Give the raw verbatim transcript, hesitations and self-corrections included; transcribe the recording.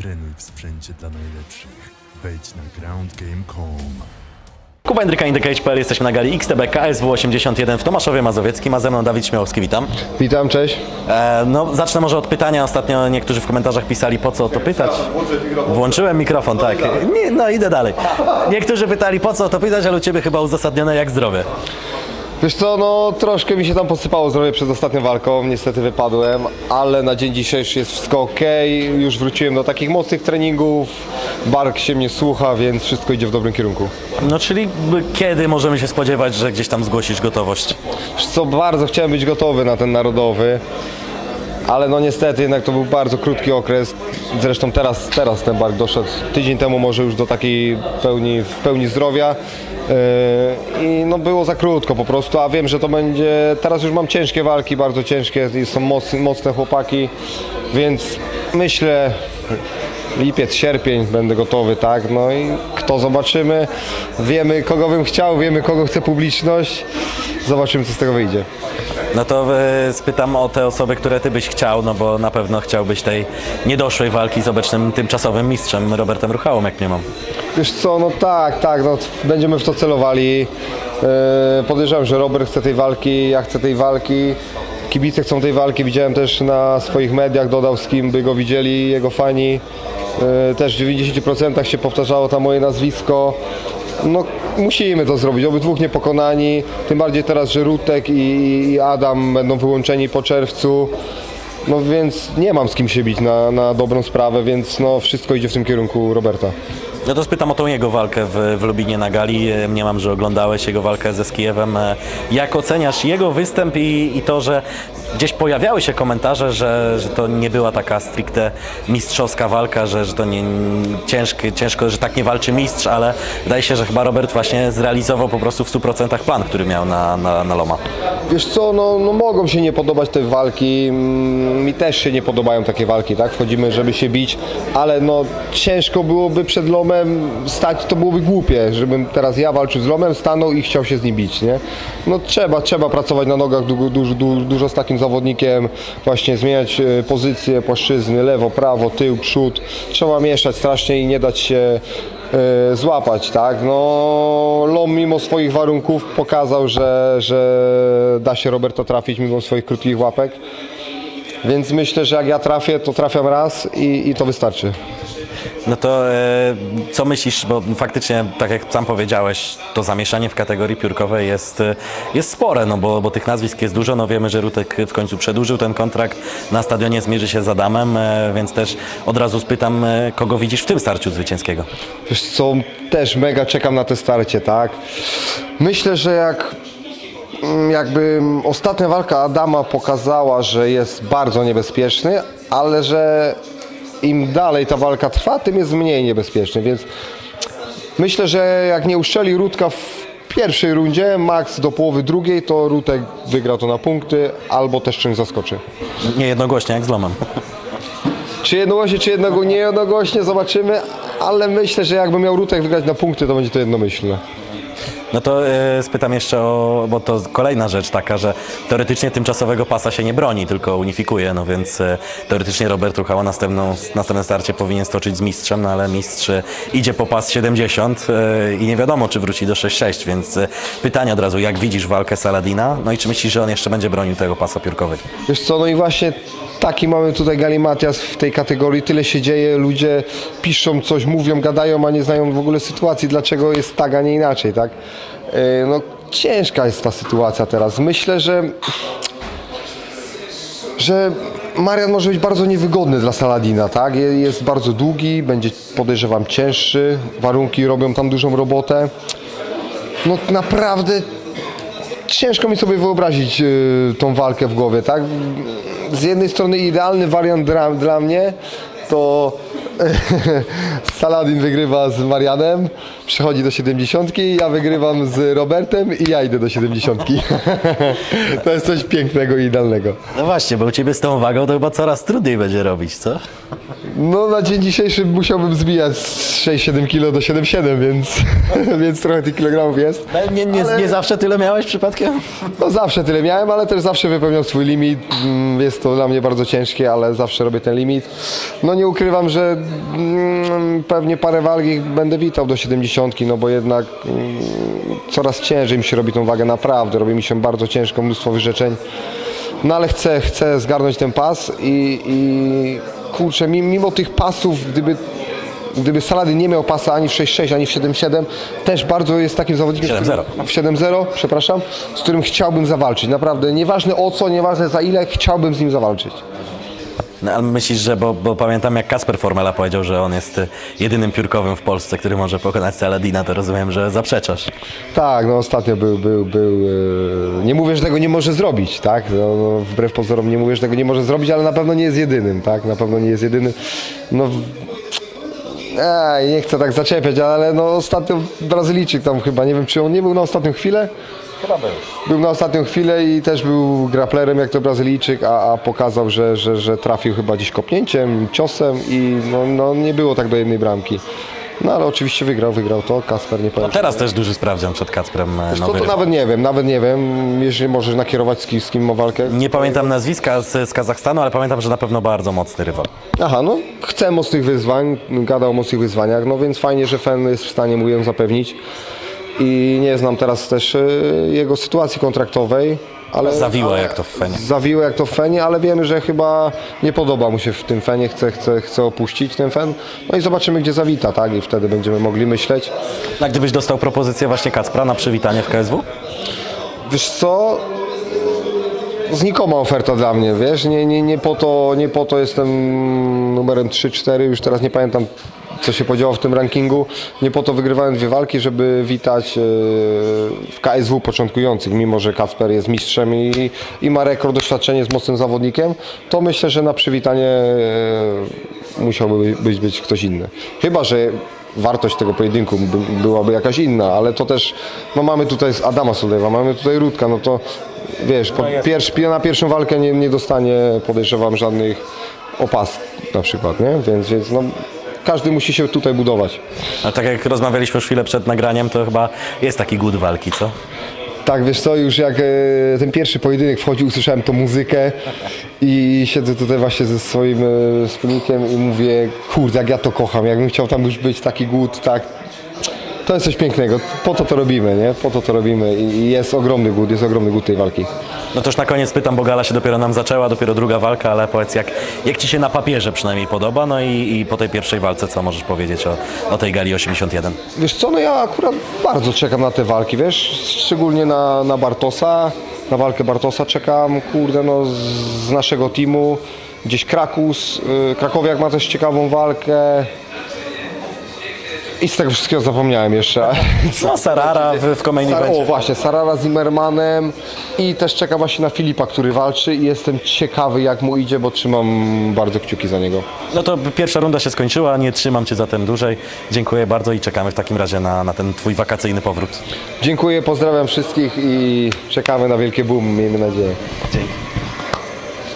Trenuj w sprzęcie dla najlepszych. Wejdź na ground game kropka com. Kuba Jędryka, Indycage kropka p l. Jesteśmy na gali X T B K S W osiemdziesiąt jeden w Tomaszowie Mazowieckim, a ze mną Dawid Śmiałowski, witam. Witam, cześć. E, no, zacznę może od pytania. Ostatnio niektórzy w komentarzach pisali, po co o to pytać. Włączyłem mikrofon, tak. Nie, no idę dalej. Niektórzy pytali, po co o to pytać, ale u Ciebie chyba uzasadnione jak zdrowie. Wiesz co, no troszkę mi się tam posypało zdrowie przed ostatnią walką, niestety wypadłem, ale na dzień dzisiejszy jest wszystko ok, już wróciłem do takich mocnych treningów, bark się mnie słucha, więc wszystko idzie w dobrym kierunku. No czyli kiedy możemy się spodziewać, że gdzieś tam zgłosisz gotowość? Wiesz co, bardzo chciałem być gotowy na ten narodowy, ale no niestety jednak to był bardzo krótki okres, zresztą teraz, teraz ten bark doszedł tydzień temu może już do takiej pełni, w pełni zdrowia. Yy, I no było za krótko po prostu, a wiem, że to będzie, teraz już mam ciężkie walki, bardzo ciężkie, są mocne, mocne chłopaki, więc myślę lipiec, sierpień będę gotowy, tak, no i kto zobaczymy, wiemy kogo bym chciał, wiemy kogo chce publiczność, zobaczymy co z tego wyjdzie. No to e, spytam o te osoby, które Ty byś chciał, no bo na pewno chciałbyś tej niedoszłej walki z obecnym tymczasowym mistrzem Robertem Ruchałą, jak nie mam. Wiesz co, no tak, tak, no będziemy w to celowali. Yy, podejrzewam, że Robert chce tej walki, ja chcę tej walki, kibice chcą tej walki, widziałem też na swoich mediach, dodał z kim by go widzieli, jego fani. Yy, też w dziewięćdziesięciu procentach się powtarzało tam moje nazwisko. No musimy to zrobić, obydwóch niepokonani, tym bardziej teraz, że Rutek i, i Adam będą wyłączeni po czerwcu. No więc nie mam z kim się bić na, na dobrą sprawę, więc no wszystko idzie w tym kierunku Roberta. No to spytam o tą jego walkę w, w Lubinie na gali. Mniemam, że oglądałeś jego walkę ze Skijewem. Jak oceniasz jego występ i, i to, że gdzieś pojawiały się komentarze, że, że to nie była taka stricte mistrzowska walka, że, że to nie ciężko, ciężko, że tak nie walczy mistrz, ale wydaje się, że chyba Robert właśnie zrealizował po prostu w stu procentach plan, który miał na, na, na Loma. Wiesz co, no, no mogą się nie podobać te walki, mi też się nie podobają takie walki, tak? Wchodzimy, żeby się bić, ale no ciężko byłoby przed Lomem stać, to byłoby głupie, żebym teraz ja walczył z Lomem, stanął i chciał się z nim bić, nie? No trzeba, trzeba pracować na nogach dużo, dużo, dużo z takim zawodnikiem, właśnie zmieniać pozycje, płaszczyzny, lewo, prawo, tył, przód, trzeba mieszać strasznie i nie dać się e, złapać, tak? No Lom mimo swoich warunków pokazał, że, że da się Roberta trafić mimo swoich krótkich łapek, więc myślę, że jak ja trafię, to trafiam raz i, i to wystarczy. No to e, co myślisz, bo faktycznie, tak jak sam powiedziałeś, to zamieszanie w kategorii piórkowej jest, jest spore, no bo, bo tych nazwisk jest dużo, no wiemy, że Rutek w końcu przedłużył ten kontrakt, na stadionie zmierzy się z Adamem, e, więc też od razu spytam, e, kogo widzisz w tym starciu zwycięskiego? Wiesz co, też mega czekam na te starcie, tak? Myślę, że jak jakby ostatnia walka Adama pokazała, że jest bardzo niebezpieczny, ale że im dalej ta walka trwa, tym jest mniej niebezpieczny, więc myślę, że jak nie uszczeli Rutka w pierwszej rundzie, max do połowy drugiej, to Rutek wygra to na punkty, albo też czymś zaskoczy. Nie jednogłośnie jak z Lomem. Czy jednogłośnie, czy jednego nie jednogłośnie, zobaczymy, ale myślę, że jakby miał Rutek wygrać na punkty, to będzie to jednomyślne. No to e, spytam jeszcze o, bo to kolejna rzecz taka, że teoretycznie tymczasowego pasa się nie broni, tylko unifikuje, no więc e, teoretycznie Robert Ruchała następną, następne starcie powinien stoczyć z mistrzem, no ale mistrz e, idzie po pas siedemdziesiąt e, i nie wiadomo, czy wróci do sześć sześć, więc e, pytanie od razu, jak widzisz walkę Saladina, no i czy myślisz, że on jeszcze będzie bronił tego pasa piórkowego? Wiesz co, no i właśnie taki mamy tutaj galimatias w tej kategorii, tyle się dzieje, ludzie piszą coś, mówią, gadają, a nie znają w ogóle sytuacji, dlaczego jest tak, a nie inaczej, tak? No ciężka jest ta sytuacja teraz. Myślę, że że Marian może być bardzo niewygodny dla Saladina, tak? Jest bardzo długi, będzie, podejrzewam, cięższy, warunki robią tam dużą robotę. No naprawdę ciężko mi sobie wyobrazić yy, tą walkę w głowie, tak? Z jednej strony idealny wariant dla, dla mnie to Saladin wygrywa z Marianem, przechodzi do siedemdziesiątki, ja wygrywam z Robertem i ja idę do siedemdziesiątki. To jest coś pięknego i idealnego. No właśnie, bo u Ciebie z tą wagą to chyba coraz trudniej będzie robić, co? No na dzień dzisiejszy musiałbym zbijać z sześć siedem kilo do siedem siedem, więc, więc trochę tych kilogramów jest. Nie, nie, ale... nie zawsze tyle miałeś przypadkiem? No zawsze tyle miałem, ale też zawsze wypełniam swój limit. Jest to dla mnie bardzo ciężkie, ale zawsze robię ten limit. No nie ukrywam, że mm, pewnie parę walki będę witał do siedemdziesiątki, no bo jednak mm, coraz ciężej mi się robi tą wagę, naprawdę, robi mi się bardzo ciężko, mnóstwo wyrzeczeń. No ale chcę, chcę zgarnąć ten pas i, i kurczę, mimo tych pasów, gdyby Gdyby Saladin nie miał pasa ani w sześć sześć, ani w siedem siedem, też bardzo jest takim zawodnikiem, siedem zero. w siedem zero, przepraszam, z którym chciałbym zawalczyć. Naprawdę, nieważne o co, nieważne za ile, chciałbym z nim zawalczyć. No, ale myślisz, że, bo, bo pamiętam jak Kacper Formela powiedział, że on jest y, jedynym piórkowym w Polsce, który może pokonać Saladina, to rozumiem, że zaprzeczasz. Tak, no ostatnio był, był, był, e, nie mówię, że tego nie może zrobić, tak, no, no, wbrew pozorom nie mówię, że tego nie może zrobić, ale na pewno nie jest jedynym, tak, na pewno nie jest jedynym. No, Ej, nie chcę tak zaczepiać, ale no ostatnio Brazylijczyk tam chyba, nie wiem czy on nie był na ostatnią chwilę? Chyba był. Był na ostatnią chwilę i też był graplerem jak to Brazylijczyk, a, a pokazał, że, że, że trafił chyba gdzieś kopnięciem, ciosem i no, no nie było tak do jednej bramki. No ale oczywiście wygrał, wygrał to, Kacper nie powiem. No teraz też duży sprawdzian przed Kacprem. Wiesz co, Nowy to rywal. nawet nie wiem, nawet nie wiem, jeżeli możesz nakierować z kim, z kim ma walkę. Nie pamiętam nazwiska z, z Kazachstanu, ale pamiętam, że na pewno bardzo mocny rywal. Aha, no chcę mocnych wyzwań, gadał o mocnych wyzwaniach, no więc fajnie, że Fen jest w stanie mu ją zapewnić. I nie znam teraz też y, jego sytuacji kontraktowej, ale... Zawiło jak to w Fenie. Zawiło jak to w Fenie, ale wiemy, że chyba nie podoba mu się w tym Fenie, chce, chce, chce opuścić ten Fen. No i zobaczymy, gdzie zawita, tak? I wtedy będziemy mogli myśleć. A gdybyś dostał propozycję właśnie Kacpra na przywitanie w K S W? Wiesz co? Znikoma oferta dla mnie, wiesz? Nie, nie, nie, po to, nie po to jestem numerem trzy cztery, już teraz nie pamiętam, co się podziało w tym rankingu. Nie po to wygrywałem dwie walki, żeby witać w K S W początkujących, mimo że Kacper jest mistrzem i, i ma rekord, doświadczenie, jest mocnym zawodnikiem, to myślę, że na przywitanie musiałby być, być ktoś inny. Chyba że wartość tego pojedynku by, byłaby jakaś inna, ale to też, no mamy tutaj Adama Sulewa, mamy tutaj Rudka, no to wiesz, po pierwszy, na pierwszą walkę nie, nie dostanie, podejrzewam, żadnych opas na przykład, nie? Więc, więc no, każdy musi się tutaj budować. A tak jak rozmawialiśmy już chwilę przed nagraniem, to chyba jest taki głód walki, co? Tak, wiesz co, już jak e, ten pierwszy pojedynek wchodził, usłyszałem tą muzykę i siedzę tutaj właśnie ze swoim e, wspólnikiem i mówię, kurde, jak ja to kocham, jakbym chciał tam już być, taki głód, tak. To jest coś pięknego, po to to robimy, nie? Po to to robimy i jest ogromny głód, jest ogromny głód tej walki. No to już na koniec pytam, bo gala się dopiero nam zaczęła, dopiero druga walka, ale powiedz, jak, jak Ci się na papierze przynajmniej podoba, no i, i po tej pierwszej walce, co możesz powiedzieć o, o tej gali osiemdziesiąt jeden? Wiesz co, no ja akurat bardzo czekam na te walki, wiesz, szczególnie na, na Bartosa, na walkę Bartosa czekam, kurde, no z, z naszego teamu, gdzieś Krakus, yy, Krakowiak ma też ciekawą walkę. I z tego wszystkiego zapomniałem jeszcze. No Sarara w, w Commain Sar- Evencie. O właśnie, Sarara z Zimmermanem i też czekam właśnie na Filipa, który walczy i jestem ciekawy jak mu idzie, bo trzymam bardzo kciuki za niego. No to pierwsza runda się skończyła, nie trzymam Cię zatem dłużej. Dziękuję bardzo i czekamy w takim razie na, na ten Twój wakacyjny powrót. Dziękuję, pozdrawiam wszystkich i czekamy na wielkie boom, miejmy nadzieję. Dzięki.